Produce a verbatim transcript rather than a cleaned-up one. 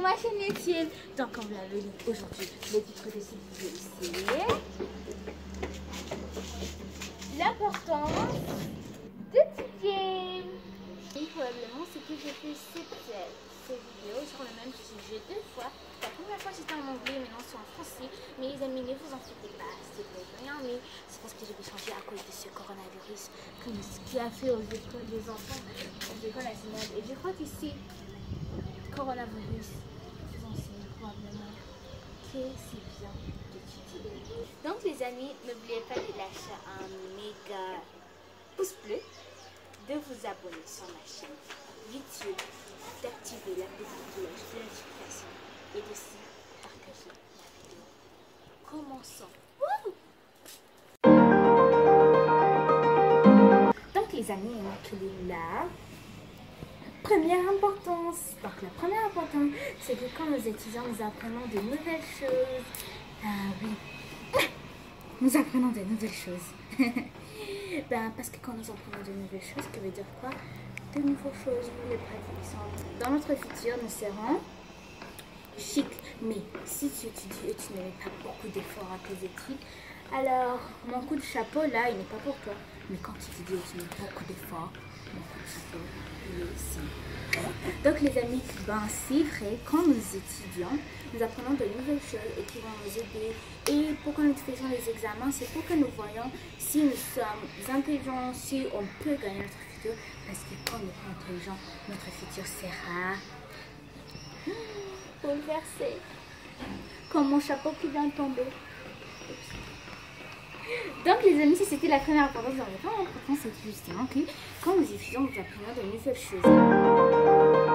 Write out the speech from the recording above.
ma chaîne YouTube. Donc comme vous l'avez dit aujourd'hui, le titre de cette vidéo c'est l'importance d'étudier. Et probablement c'est que j'ai fait cette, cette vidéo sur le même sujet deux fois. La première fois c'était en anglais, maintenant c'est en français. Mais les amis, ne vous en faites pas, c'est pour rien, mais c'est parce que j'ai dû changer à cause de ce coronavirus qui a fait aux écoles des enfants, aux écoles nationales. Et je crois que c'est coronavirus vous enseigne probablement que c'est bien d'étudier. Donc les amis, n'oubliez pas de lâcher un méga pouce bleu, de vous abonner sur ma chaîne YouTube, d'activer la petite cloche de notification et de aussi partager la vidéo. Commençons. Wouh! Donc les amis, on est là. Première importance. Donc la première importance, c'est que quand nous étudions, nous apprenons de nouvelles choses. Ah oui, nous apprenons de nouvelles choses. Ben, parce que quand nous apprenons de nouvelles choses, ça veut dire quoi? De nouvelles choses, nous les pratiquons. Dans notre futur, nous serons chic. Mais si tu étudies et tu ne mets pas beaucoup d'efforts à tes études, alors mon coup de chapeau là, il n'est pas pour toi. Mais quand tu étudies et tu mets beaucoup d'efforts, mon coup de chapeau, il est ici. Donc les amis, ben c'est vrai, quand nous étudions, nous apprenons de nouvelles choses et qui vont nous aider. Et pourquoi nous faisons les examens, c'est pour que nous voyons si nous sommes intelligents, si on peut gagner notre futur. Parce que quand on est intelligent, notre futur sera bouleversé. Comme mon chapeau qui vient de tomber. Donc les amis, si c'était la première importance, la première importance c'est justement que quand nous étudions, nous apprenons de nouvelles choses.